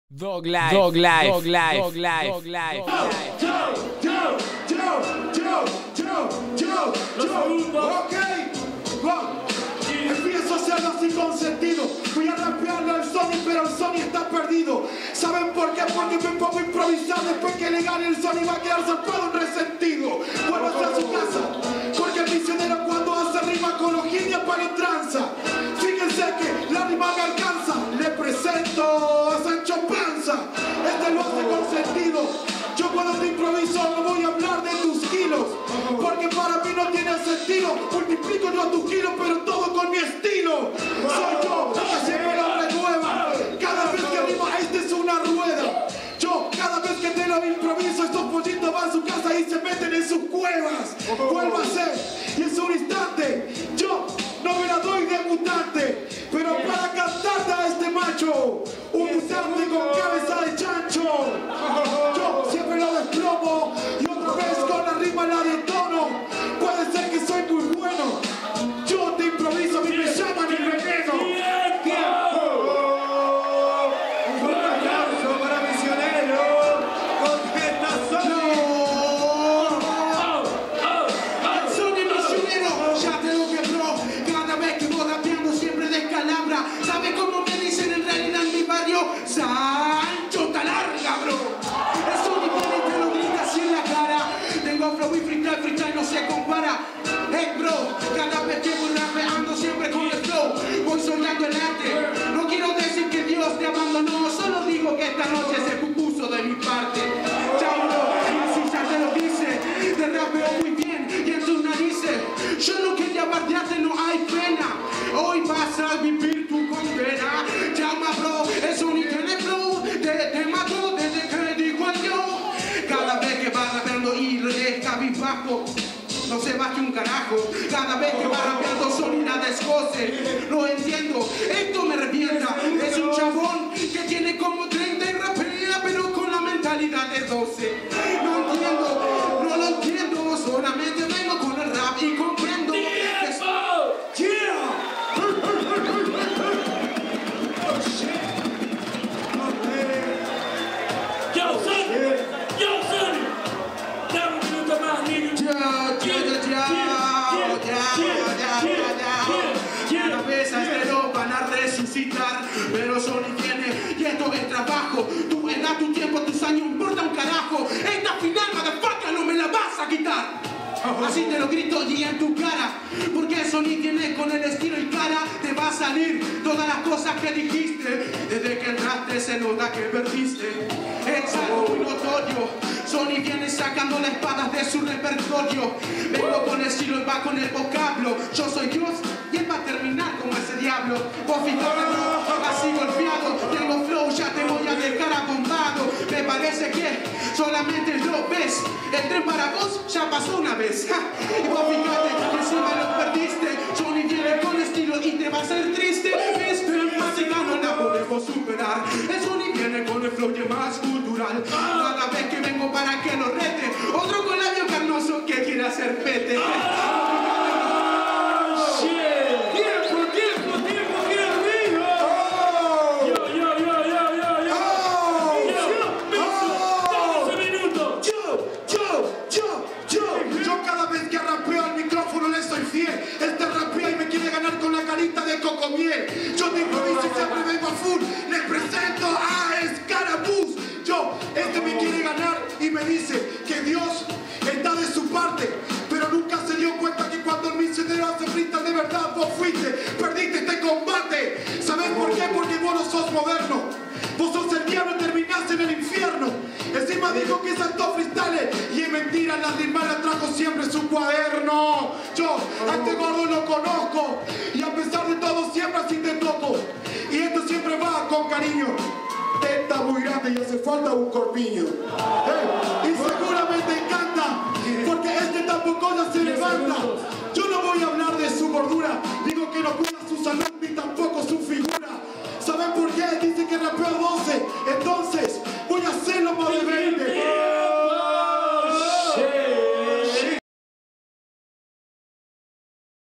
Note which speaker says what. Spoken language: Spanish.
Speaker 1: Dog Life, Dog Life, Dog Life, Dog Life, Dog Life.
Speaker 2: Ok, empiezo a hacerlo así con sentido. Voy a rapearle al Sony, pero el Sony está perdido. ¿Saben por qué? Porque me pongo a improvisar. Después que le gane el Sony va a quedar zarpado un resentido. Vuelvo a su casa, porque el misionero cuando hace rima con ojillas para el tranza. Fíjense que la rima me alcanza. Le presento a Sancho Panza. Este lo hace con sentido. Yo cuando te improviso no voy a hablar de tus kilos, porque para mí no tiene sentido. Multiplico yo tus kilos, pero todo con mi estilo. Soy yo, que siempre lo renueva. Cada vez que rima, esta es una rueda. Yo, cada vez que te lo improviso, estos pollitos van a su casa y se meten en sus cuevas. Vuelvo a ser, y es un instante. Yo no me la doy de mutante, pero para cantarte a este macho, un mutante con cabeza de chancho. Yo siempre lo desplomo y otra vez con la rima la detono. Puede ser que soy muy bueno. Yo te improviso y me llaman el veneno.
Speaker 3: Un aplauso para Misionero con Getazo.
Speaker 2: Soy misionero, ya te lo quebró. Cada vez que voy rapeando siempre descalabra. ¿Sabes cómo me dicen en realidad en mi barrio? Sancho está larga, bro. Eso ni viene y te lo grita así en la cara. Tengo flow y freestyle no se compara. Hey bro, cada vez que voy rapeando siempre con el flow voy soltando el arte. No quiero decir que Dios te abandonó, solo digo que esta noche se puso de mi parte. Chao bro, y si ya te lo dice, te rapeo muy bien y en tus narices. Yo no quería bardearte, no hay pena. Hoy vas a vivir tu condena. Llama bro, eso ni tiene flow. Te mató desde que dijo adiós. Cada vez que vas rapeando y le cabizbajo, no se baje un carajo. Cada vez que va rapeando son nada escoce. Lo entiendo, esto me revienta. Es un chabón que tiene como 30 y rapea, pero con la mentalidad de 12. No entiendo, no lo entiendo. Solamente vengo con el rap y comprendo que Una vez a este lo van a resucitar, pero Sony tiene y esto es trabajo. Tu edad, tu tiempo, tus años importa un carajo. Esta final, motherfucker, no me la vas a quitar. Así te lo grito y en tu cara, porque Sony tiene con el estilo y cara. Te va a salir todas las cosas que dijiste. Desde que entraste se nota que perdiste. Es algo muy notorio. Sony viene sacando las espadas de su repertorio. Vengo con el estilo y va con el vocablo. Yo soy Dios y él va a terminar como ese diablo. Vos fíjate bro, así golpeado. Tengo flow, ya te voy a dejar abombado. Me parece que solamente lo ves. El tren para vos ya pasó una vez. Y vos fíjate que encima lo perdiste. Sony viene con estilo y te va a hacer triste. Este mágica no la podemos superar. El Sony viene con el flow que es más cultural. Cada vez que vengo para que lo rete, otro con labio carnoso que quiere hacer pete. Yo cada vez que rapeo al micrófono le soy fiel. Este rapea y me quiere ganar con la carita de cocomiel. Yo te improviso y siempre vengo a full. Les presento a Escarabús. Este me quiere ganar y me dice que Dios está de su parte, pero nunca se dio cuenta que cuando el misionero hace freestyle de verdad vos fuiste, perdiste este combate. ¿Sabes por qué? Porque vos no sos moderno. Vos sos el diablo y terminás en el infierno. Encima dijo que saltó freestyle y es mentira, la rima la trajo siempre en su cuaderno. Yo a este gordo lo conozco y a pesar de todo siempre así te toco. Y esto siempre va con cariño. Teta muy grande y hace falta un corpiño. Y seguramente encanta, porque este tampoco ya se levanta. Yo no voy a hablar de su gordura, digo que no cuida su salud ni tampoco su figura. ¿Saben por qué? Dice que rapeó 12, entonces voy a hacerlo más de 20.